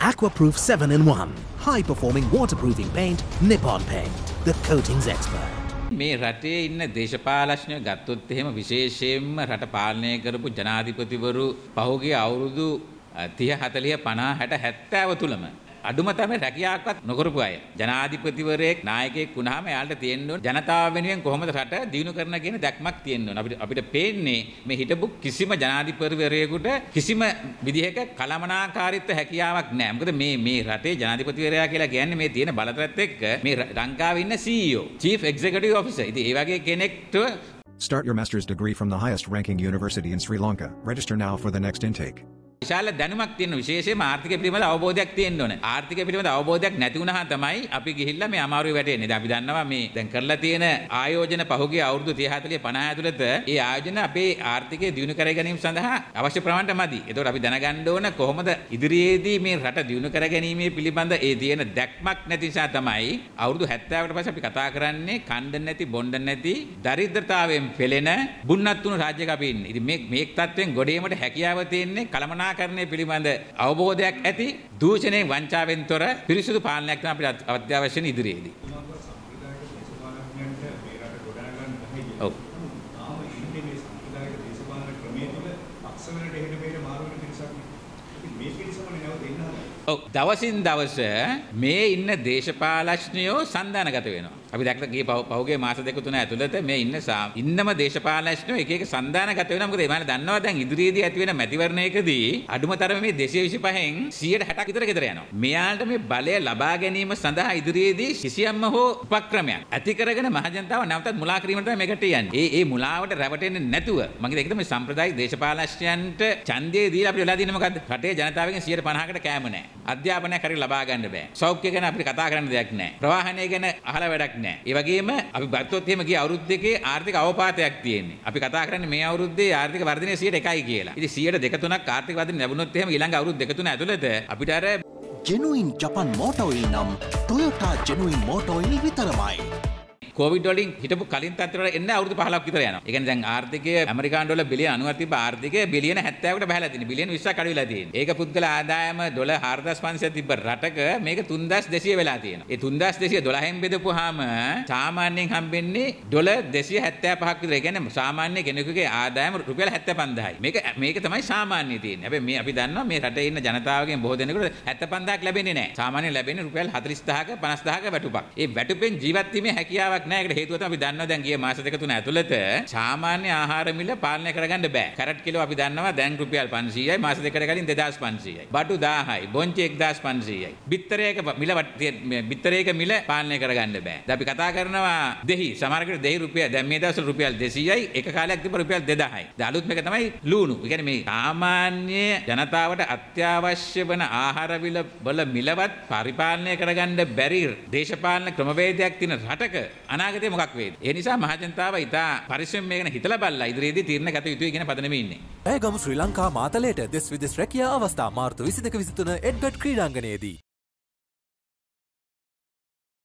Aquaproof 7-in-1. High-performing waterproofing paint, Nippon Paint. The coatings expert. මේ රටේ ඉන්න දේශපාලඥයෝ ගත්තොත් එහෙම විශේෂයෙන්ම රට පාලනය කරපු ජනාධිපතිවරු පහුගිය අවුරුදු 30 40 50 60 70 තුලම අඩුම තමයි රැකියාවක්වත් නොකරපු අය. ජනාධිපතිවරයෙක් නායකයෙක් වුණාම එයාලට තියෙන්න ඕන ජනතාව වෙනුවෙන් කොහොමද රට දියුණු කරන්න කියන දැක්මක් තියෙන්න ඕන. අපිට පේන්නේ මේ හිටපු කිසිම ජනාධිපතිවරයෙකුට කිසිම විදිහක කළමනාකාරීත්ව හැකියාවක් නැහැ. මොකද මේ රටේ ජනාධිපතිවරයා කියලා කියන්නේ මේ තියෙන බලතලත් එක්ක මේ ලංකාවේ ඉන්න CEO, Chief Executive Officer. ඉතින් ඒ වගේ කෙනෙක්ට Start your master's degree from the highest ranking university in Sri Lanka. Register now for the next intake. විශාල දැනුමක් තියෙන විශේෂයෙන්ම ආර්ථිකය පිළිබඳ අවබෝධයක් තියෙන්න ඕනේ. ආර්ථිකය පිළිබඳ අවබෝධයක් නැති වුණා තමයි අපි ගිහිල්ලා මේ අමාරුවේ වැටෙන්නේ. දැන් අපි දන්නවා මේ දැන් කරලා තියෙන ආයෝජන පහුගිය අවුරුදු 30 40 50 ඇතුළත ඒ ආයෝජන අපේ ආර්ථිකය දියුණු කර ගැනීම සඳහා අවශ්‍ය ප්‍රමාණයට මදි. ඒතකොට අපි දැනගන්න ඕන කොහොමද ඉදිරියේදී මේ රට දියුණු කර ගැනීමේ පිළිබඳ ඒ තියෙන දැක්මක් නැති නිසා තමයි අවුරුදු 70කට පස්සේ අපි කතා කරන්නේ කණ්ඩ නැති බොණ්ඩ නැති දරිද්‍රතාවයෙන් පෙළෙන බුන්නත් තුණු රාජ්‍යයක අපි ඉන්නේ. ඉතින් මේ තත්ත්වෙන් ගොඩේමට හැකියාව තියෙන්නේ කළමනාකරණය පිළිබඳ අවබෝධයක් ඇති දූෂණයෙන් වංචාවෙන් තොර පිරිසුදු පාලනයක් තමයි අපිට අත්‍යවශ්‍ය වෙන ඉදිරියේදී. ඔව්. ඔව් දවසින් දවස මේ ඉන්න දේශපාලඥයෝ සන්දානගත වෙනවා. අපි දැක්ක ගිය පහුගිය මාස දෙක තුන ඇතුළත මේ ඉන්නම දේශපාලඥයෝ එක එක සන්දානගත වෙනවා. මොකද එයාලා දන්නවා දැන් ඉදිරියේදී ඇති වෙන මැතිවරණයකදී අඩුම තරමේ මේ 225න් 160ක් විතර ගෙදර යනවා. මෙයාලට මේ බලය ලබා ගැනීම සඳහා ඉදිරියේදී කිසියම්ම හෝ උපක්‍රමයක් ඇති කරගෙන මහජනතාව නැවතත් මුලා කිරීමට තමයි මේකට යන්නේ. ඒ මුලාවට රැවටෙන්නේ නැතුව මම ඒකද මේ සම්ප්‍රදායික දේශපාලඥයන්ට ඡන්දය දීලා අපිට වෙලා තියෙන්නේ මොකද්ද? රටේ ජනතාවගෙන් 150කට කෑම නැහැ. අධ්‍යාපනයක් හරි ලබා ගන්න බෑ. සෞඛ්‍ය ගැන අපිට කතා කරන්න දෙයක් නැහැ. ප්‍රවාහනය ගැන අහලා වැඩක් නැහැ. ඒ වගේම අපි ගත්තොත් එහෙම ගිය අවුරුදු දෙකේ ආර්ථික අවපාතයක් තියෙන්නේ. අපි කතා කරන්නේ මේ අවුරුද්දේ ආර්ථික වර්ධනය 1%යි කියලා. ඉතින් 2.3ක් ආර්ථික වර්ධනය ලැබුණොත් එහෙම ඊළඟ අවුරුදු දෙක තුන ඇතුළත අපිට අර Genuine Japan Motor Oil නම් Toyota Genuine Motor Oil විතරමයි. කොවිඩ් වලින් හිටපු කලින් තත්ත්වවල එන්න අවුරුදු 15ක් විතර යනවා. ඒ කියන්නේ දැන් ආර්ථිකය ඇමරිකානු ඩොලර් බිලියන 90ක් තිබ්බ ආර්ථිකය බිලියන 70කට බහලා තියෙනවා. බිලියන 20ක් අඩු වෙලා තියෙනවා. ඒක පුද්ගල ආදායම ඩොලර් 4500 තිබ්බ රටක මේක 3200 වෙලා තියෙනවා. ඒ 3212න් බෙදපුවාම සාමාන්‍යයෙන් හම්බෙන්නේ ඩොලර් 275ක් විතර. ඒ කියන්නේ සාමාන්‍ය කෙනෙකුගේ ආදායම රුපියල් 75000යි. මේක තමයි සාමාන්‍ය තියෙන්නේ. හැබැයි මේ අපි දන්නවා මේ රටේ ඉන්න ජනතාවගෙන් බොහෝ දෙනෙකුට 75000ක් ලැබෙන්නේ නැහැ. සාමාන්‍යයෙන් ලැබෙන්නේ රුපියල් 40000ක 50000ක වැටුපක්. ඒ වැටුපෙන් ජීවත් වීමේ හැකියාවක් නැහැ. ඒකට හේතුව තමයි අපි දන්නවා දැන් ගිය මාස දෙක තුන ඇතුළත සාමාන්‍ය ආහාර මිල පාලනය කරගන්න බෑ. කැරට් කිලෝ අපි දන්නවා දැන් රුපියල් 500යි, මාස දෙකකට කලින් 2500යි. බටු 1000යි, බොන්චි 1500යි. බිත්තරයක මිල පාලනය කරගන්න බෑ. දැන් අපි කතා කරනවා දෙහි. සමහරකට දෙහි රුපියල් දැන් මේ දවස්වල රුපියල් 200යි, එක කාලයක් තිබ්බ රුපියල් 2000යි. දැන් අලුත් මේක තමයි ලූණු. ඒ කියන්නේ මේ සාමාන්‍ය ජනතාවට අත්‍යවශ්‍ය වන ආහාර වල මිලවත් පරිපාලනය කරගන්න බැරි දේශපාලන ක්‍රමවේදයක් තියෙන රටක අනාගතේ මොකක් වේද? ඒ නිසා මහජනතාව ඉතා පරිස්සමෙන් මේක හිතලා බලලා ඉදිරියේදී තීරණ ගත යුතුයි කියන පදනමේ ඉන්නේ. ඇයගම ශ්‍රී ලංකා මාතලයට දෙස් විදෙස් රැකියා අවස්ථා මාර්තු 22 23 එඩ්ගඩ් ක්‍රීඩාංගණයේදී